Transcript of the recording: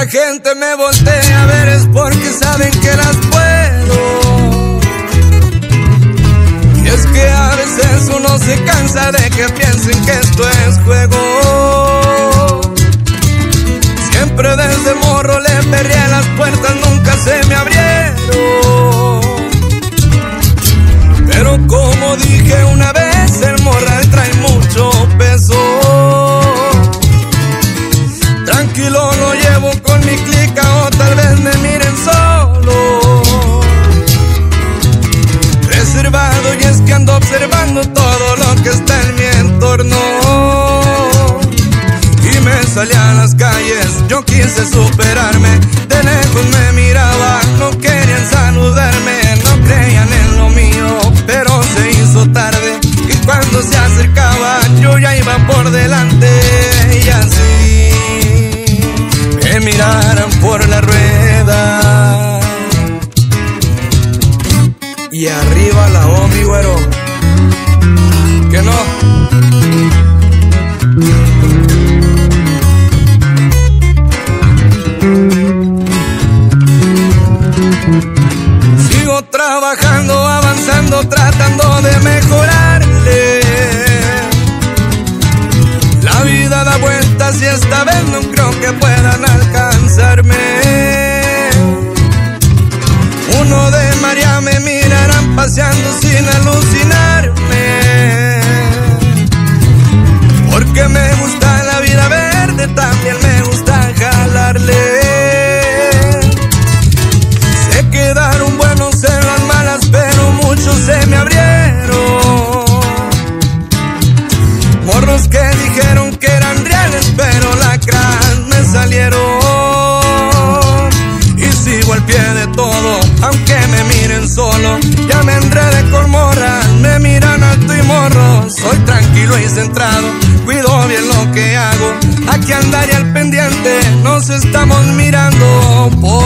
la gente me voltea a ver es porque saben que las puedo. Y es que a veces uno se cansa de que piensen que esto es juego. Siempre desde morro le perré a las puertas, nunca se me abrieron. Pero como dije una vez, el morral trae mucho peso. Tranquilo lo llevo con mi clica o tal vez me miren solo. Reservado y es que ando observando todo lo que está en mi entorno. Y me salí a las calles, yo quise superarme. De lejos me miraban, no querían saludarme. No creían en lo mío, pero se hizo tarde. Y cuando se acercaban yo ya iba por delante. Y así me miraran por la rueda. Y arriba la O, mi güero. Que no. Sigo trabajando, avanzando, tratando de mejorarle. La vida da vueltas y esta vez no creo que puedan alcanzarme. Uno de María me mirarán paseando sin alucinarme. Porque me gusta la vida verde, también me gusta jalarle. Se quedaron buenos en las malas, pero muchos se me abrieron. Morros que dijeron que eran reales, pero lacras me salieron. Y sigo al pie de todo, aunque me miren solo. Ya me enredé con morras, me miran alto y morro. Soy tranquilo y centrado, cuido bien lo que hago. Aquí andaré al pendiente, nos estamos mirando.